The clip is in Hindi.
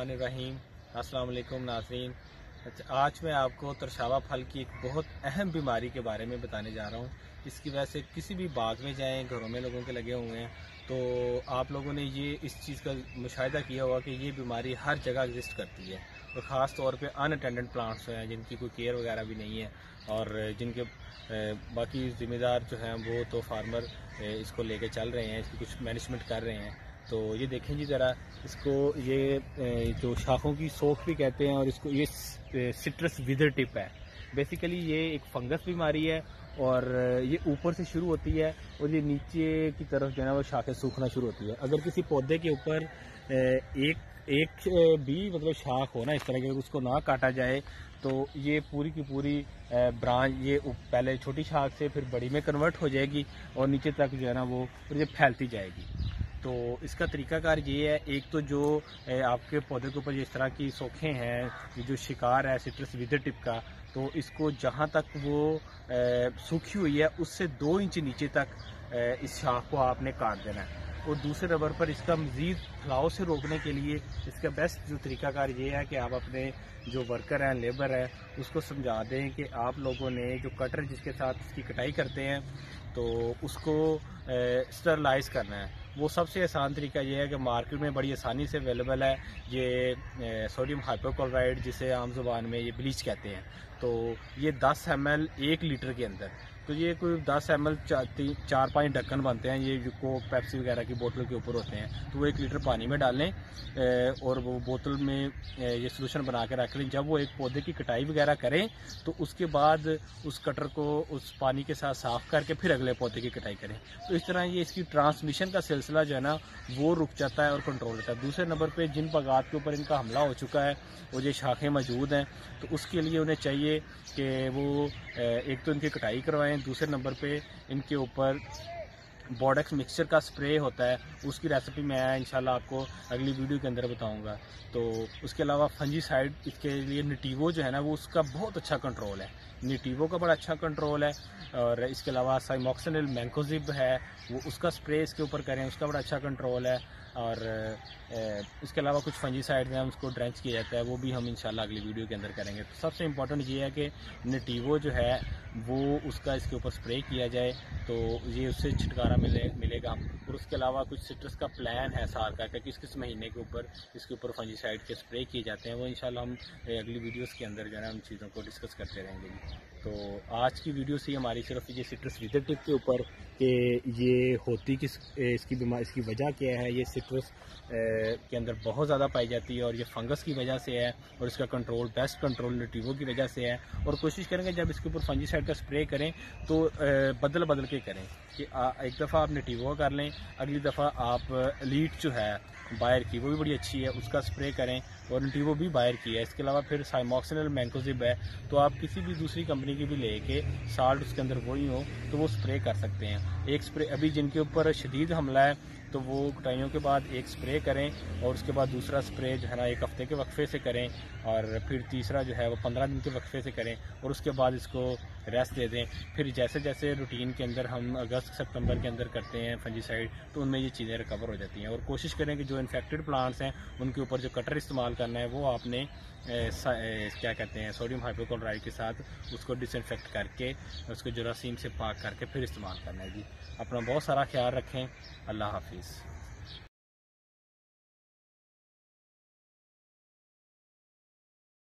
बिस्मिल्लाहिर्रहमानिर्रहीम। अस्सलाम वालेकुम नाज़रीन। आज मैं आपको तरशावा फल की एक बहुत अहम बीमारी के बारे में बताने जा रहा हूँ। इसकी वजह से किसी भी बाग में जाएं, घरों में लोगों के लगे हुए हैं, तो आप लोगों ने ये इस चीज़ का मुशाहिदा किया होगा कि ये बीमारी हर जगह एग्जिस्ट करती है और ख़ास तौर पे अनअटेंडेड प्लांट्स हैं जिनकी कोई केयर वगैरह भी नहीं है और जिनके बाकी ज़िम्मेदार जो हैं वो तो फार्मर इसको लेके चल रहे हैं, इसकी कुछ मैनेजमेंट कर रहे हैं। तो ये देखें जी ज़रा, इसको ये जो शाखों की सोख भी कहते हैं और इसको ये सिट्रस विदर टिप है। बेसिकली ये एक फंगस बीमारी है और ये ऊपर से शुरू होती है और ये नीचे की तरफ जो है ना वो शाखें सूखना शुरू होती है। अगर किसी पौधे के ऊपर एक भी मतलब शाख हो ना इस तरह की, अगर उसको ना काटा जाए तो ये पूरी की पूरी ब्रांच ये पहले छोटी शाख से फिर बड़ी में कन्वर्ट हो जाएगी और नीचे तक जो है ना वो ये फैलती जाएगी। तो इसका तरीकाकार ये है, एक तो जो आपके पौधे के ऊपर जिस तरह की सोखें हैं, ये जो शिकार है सिट्रस विदर टिप का, तो इसको जहाँ तक वो सूखी हुई है उससे 2 इंच नीचे तक इस शाख को आपने काट देना है। और दूसरे रबर पर इसका मज़ीद फैलाव से रोकने के लिए इसका बेस्ट जो तरीकाकार ये है कि आप अपने जो वर्कर हैं, लेबर है, उसको समझा दें कि आप लोगों ने जो कटर जिसके साथ इसकी कटाई करते हैं तो उसको स्टरलाइज करना है। वो सबसे आसान तरीका ये है कि मार्केट में बड़ी आसानी से अवेलेबल है ये सोडियम हाइपोक्लोराइड, जिसे आम जुबान में ये ब्लीच कहते हैं। तो ये 10 ml 1 लीटर के अंदर, तो ये कोई 10 ml 4-5 ढक्कन बनते हैं, ये जो कोक पेप्सी वगैरह की बोतल के ऊपर होते हैं, तो वो 1 लीटर पानी में डालें और वो बोतल में ये सोल्यूशन बना के रख लें। जब वो एक पौधे की कटाई वगैरह करें तो उसके बाद उस कटर को उस पानी के साथ साफ़ करके फिर अगले पौधे की कटाई करें। तो इस तरह ये इसकी ट्रांसमिशन का सिलसिला जो है ना वो रुक जाता है और कंट्रोल होता है। दूसरे नंबर पे जिन बागात के ऊपर इनका हमला हो चुका है और ये शाखें मौजूद हैं, तो उसके लिए उन्हें चाहिए कि वो एक तो इनकी कटाई करवाएं, दूसरे नंबर पे इनके ऊपर बोडेक्स मिक्सचर का स्प्रे होता है, उसकी रेसिपी मैं इंशाल्लाह आपको अगली वीडियो के अंदर बताऊंगा। तो उसके अलावा फंजीसाइड इसके लिए निटीवो जो है ना वो उसका बहुत अच्छा कंट्रोल है, निटीवो का बड़ा अच्छा कंट्रोल है। और इसके अलावा साइमोक्सिनिल मैंकोजिब है, वो उसका स्प्रे इसके ऊपर करें, उसका बड़ा अच्छा कंट्रोल है। और इसके अलावा कुछ फंजीसाइड हैं उसको ड्रेंच किया जाता है, वो भी हम इंशाल्लाह अगली वीडियो के अंदर करेंगे। तो सबसे इम्पोर्टेंट ये है कि निटीवो जो है वो उसका इसके ऊपर स्प्रे किया जाए तो ये उससे छुटकारा मिलेगा। और उसके अलावा कुछ सिट्रस का प्लान है साल का कि किस महीने के ऊपर इसके ऊपर फंजीसाइड के स्प्रे किए जाते हैं, वो इंशाल्लाह हम अगली वीडियोस के अंदर जो है ना उन चीज़ों को डिस्कस करते रहेंगे। तो आज की वीडियो से हमारी सिर्फ ये सिट्रस विदर टिप के ऊपर कि ये होती किस इसकी बीमारी, इसकी वजह क्या है, ये सिट्रस के अंदर बहुत ज़्यादा पाई जाती है और ये फंगस की वजह से है और इसका कंट्रोल बेस्ट कंट्रोल निटीवो की वजह से है। और कोशिश करेंगे जब इसके ऊपर फंजीसाइड का स्प्रे करें तो बदल के करें कि एक दफ़ा आप निटीवो कर लें, अगली दफ़ा आप लीट जो है बायर की वो भी बड़ी अच्छी है उसका स्प्रे करें और निटीवो भी बायर की है। इसके अलावा फिर साइमोक्सिनिल मैंकोजिब है, तो आप किसी भी दूसरी कंपनी की भी लेके साल्ट उसके अंदर वही हो तो वो स्प्रे कर सकते हैं। एक स्प्रे अभी जिनके ऊपर शदीद हमला है तो वो कटाइयों के बाद एक स्प्रे करें और उसके बाद दूसरा स्प्रे जो है ना 1 हफ्ते के वक्फे से करें और फिर तीसरा जो है वो 15 दिन के वक्फे से करें और उसके बाद इसको रेस्ट दे दें। फिर जैसे जैसे रूटीन के अंदर हम अगस्त सितंबर के अंदर करते हैं फंजीसाइड, तो उनमें ये चीज़ें रिकवर हो जाती हैं। और कोशिश करें कि जो इन्फेक्टेड प्लांट्स हैं उनके ऊपर जो कटर इस्तेमाल करना है वो आपने क्या कहते हैं सोडियम हाइपोक्लोराइड के साथ उसको डिसइंफेक्ट करके उसको जरासीम से पाक करके फिर इस्तेमाल करना है जी। अपना बहुत सारा ख्याल रखें। अल्लाह हाफिज़।